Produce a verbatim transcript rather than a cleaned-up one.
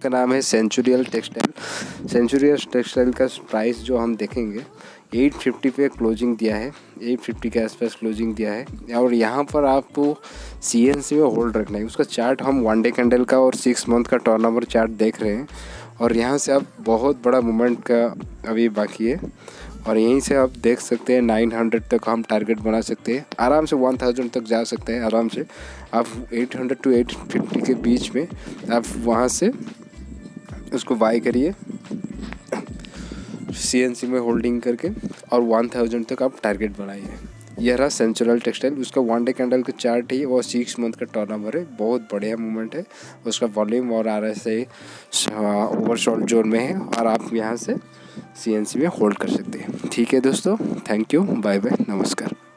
इसका नाम है सेंचुरियल टेक्सटाइल। सेंचुरियल टेक्सटाइल का प्राइस जो हम देखेंगे आठ सौ पचास पे क्लोजिंग दिया है, आठ सौ पचास के आसपास क्लोजिंग दिया है। और यहाँ पर आपको सीएनसी में होल्ड रखना है। उसका चार्ट हम वन डे कैंडल का और सिक्स मंथ का टर्नओवर चार्ट देख रहे हैं और यहाँ से आप बहुत बड़ा मूवमेंट का अभी बाकी है और यहीं से आप देख सकते हैं नौ सौ तक हम टारगेट बना सकते हैं। आराम से एक हज़ार तक जा सकते हैं आराम से। आप आठ सौ टू आठ सौ पचास के बीच में आप वहाँ से उसको बाय करिए सीएनसी में होल्डिंग करके और एक हज़ार तक आप टारगेट बनाइए। यह रहा सेंचुरियल टेक्सटाइल। उसका वन डे कैंडल का चार्ट है वो सिक्स मंथ का टर्नओवर है, बहुत बढ़िया मूवमेंट है। उसका वॉल्यूम और R S I overshot zone में है और आप यहाँ से सीएनसी में होल्ड कर सकते हैं। ठीक है दोस्तों, थैंक यू, बाय बाय, नमस्कार।